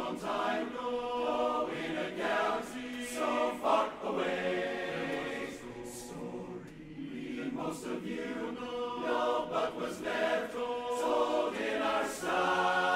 long time ago, in a galaxy so far away. Story most of you know, but was never told in our style.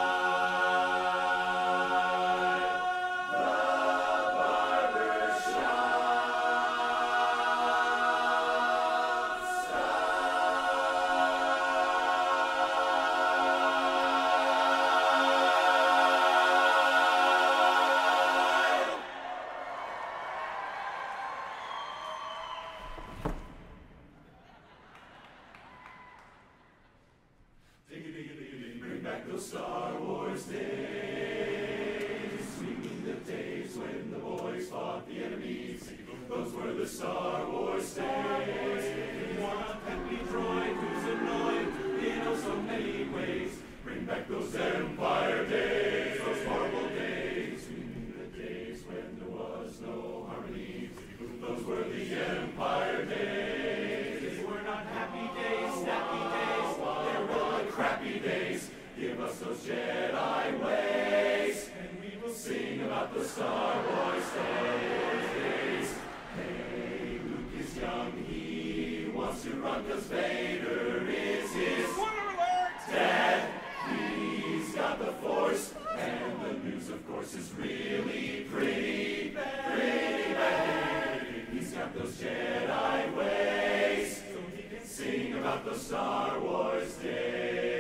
Bring back those Star Wars days, singing the days when the boys fought the enemies. Those were the Star Wars days. War a peppy droid who's annoying in oh so many ways. Bring back those Empire days, those horrible days, the days when there was no harmony. Those were the Empire days. They were not happy days, snappy days. They were crappy days. Give us those Jedi ways, and we will sing about the Star Wars days. Hey, Luke is young, he wants to run 'cause Vader is his dad. He's got the Force, and the news, of course, is really pretty bad. He's got those Jedi ways, so he can sing about the Star Wars days.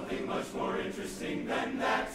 something much more interesting than that.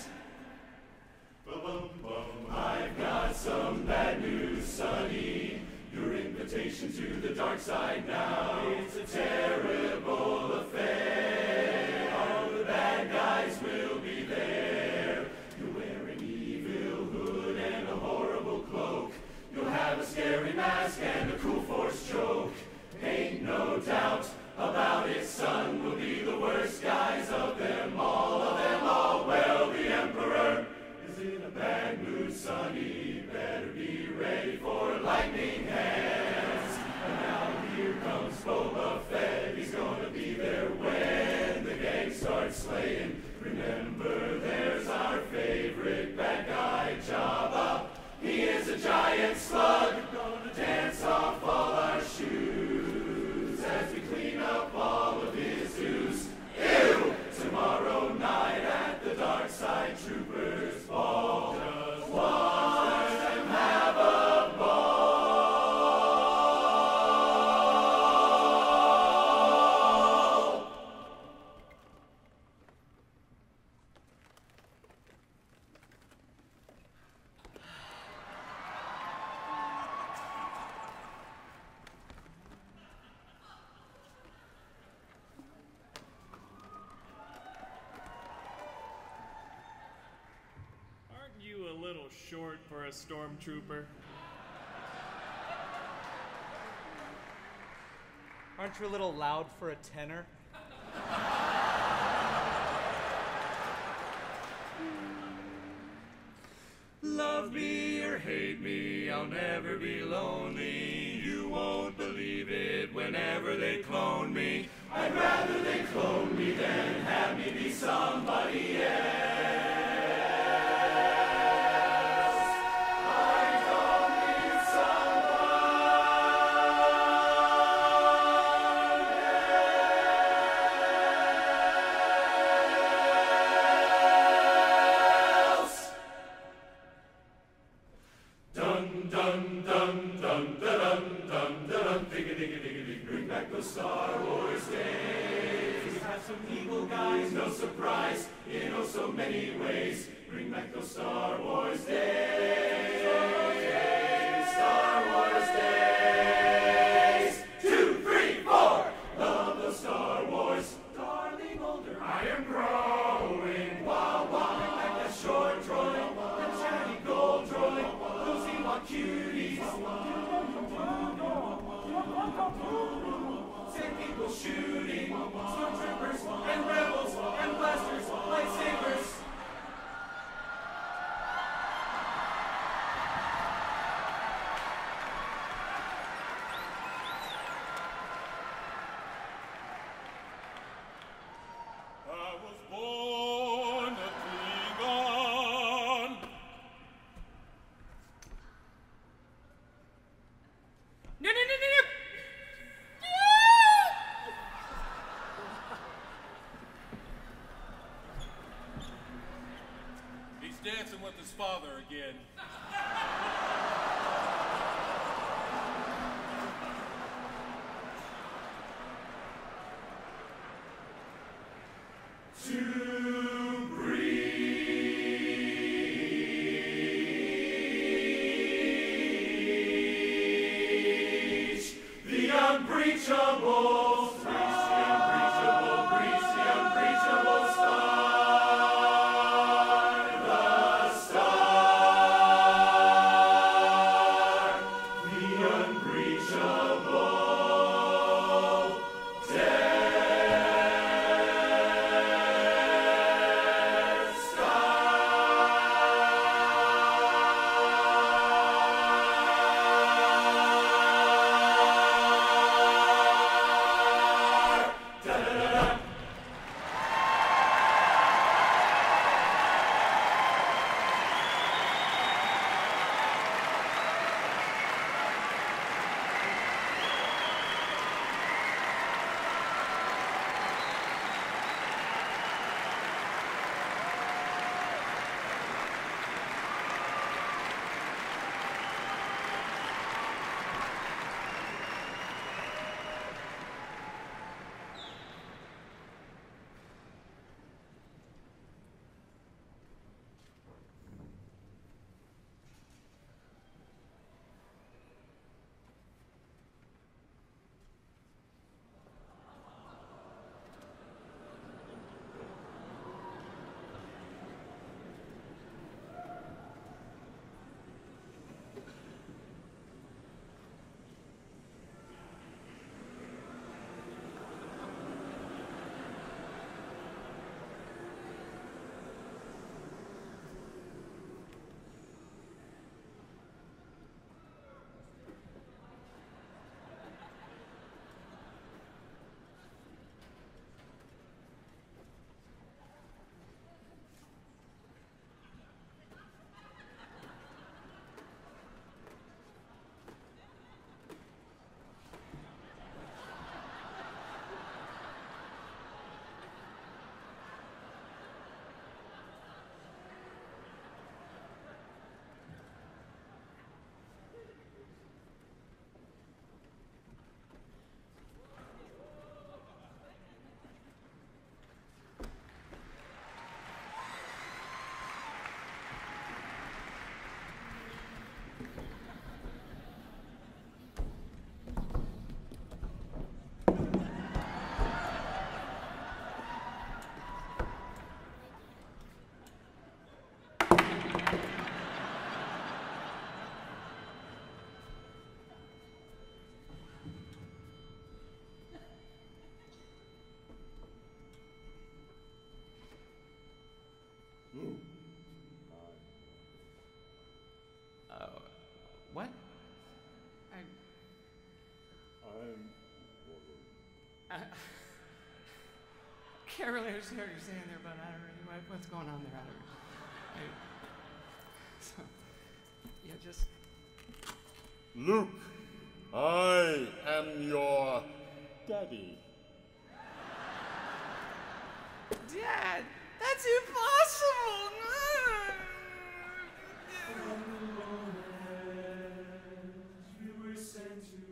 I've got some bad news, Sonny. Your invitation to the dark side now. It's a terrible affair. All the bad guys will be there. You'll wear an evil hood and a horrible cloak. You'll have a scary mask and a cool force joke. Ain't no doubt about it, son. We'll be the worst guys of them all, of them all. Well, the Emperor is in a bad mood, Sonny. Better be ready for lightning hands. And now here comes Boba Fett. He's gonna be there when the gang starts slaying. Remember, there's our favorite bad guy, Jabba. He is a giant slug, gonna dance off all our shoes as we clean up all of his ooze. Ew! Tomorrow night at the Dark Side Troopers Ball. Just watch them have a ball. Short for a stormtrooper. Aren't you a little loud for a tenor? Love me or hate me, I'll never be lonely. You won't believe it whenever they clone me. I'd rather they clone me than have me be somebody else. Star Wars days. We have some evil guys, no surprise, in oh so many ways. Bring back those Star Wars days. Star Wars days. 2, 3, 4. Love those Star Wars. Darling older, I am growing. Wah wah. Bring back that short droid, that shaggy gold droid, those Ewok cuties. Sand people shooting, stormtroopers and rebels and blasters, lightsabers. I was born a Klingon. No, no, no, no, no! He's dancing with his father again. To breach the unbreachable, breach the unbreachable, breach the unbreachable star, the star, the unbreachable death. can't really understand what you're saying there, but I don't really, what's going on there? I don't really. So, yeah, just. Luke, I am your daddy. Dad, that's impossible! You were sent to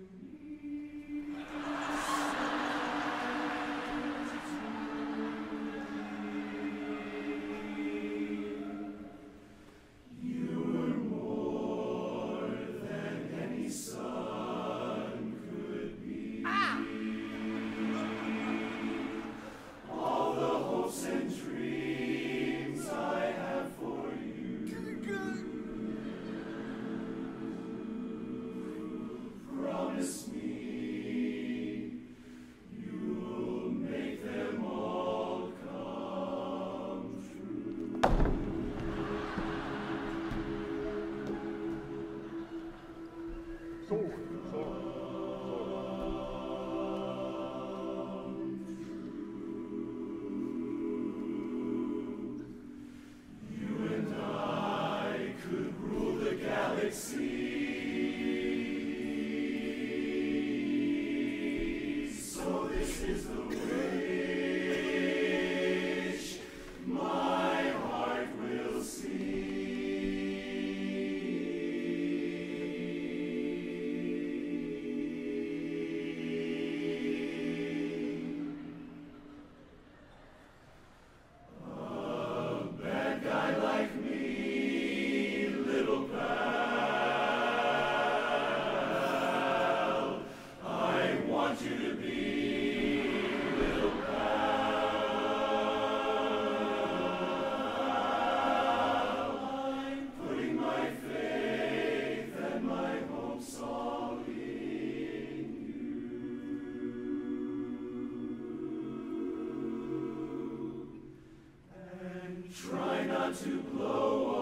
to blow